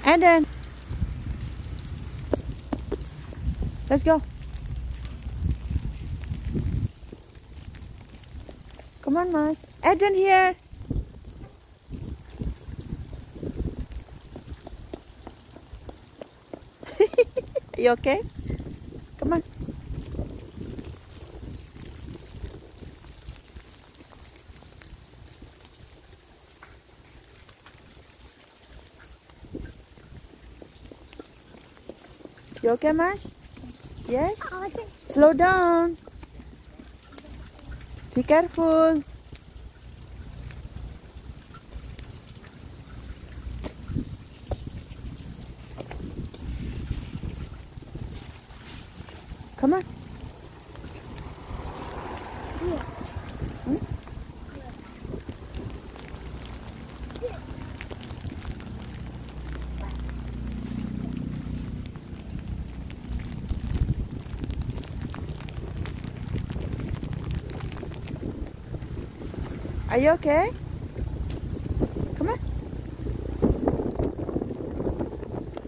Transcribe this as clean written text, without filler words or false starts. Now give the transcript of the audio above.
Eden, let's go. Come on, Mars. Eden here. You okay? Come on. You okay, Mars? Yes? Slow down. Be careful. Come on. Hmm? Are you okay?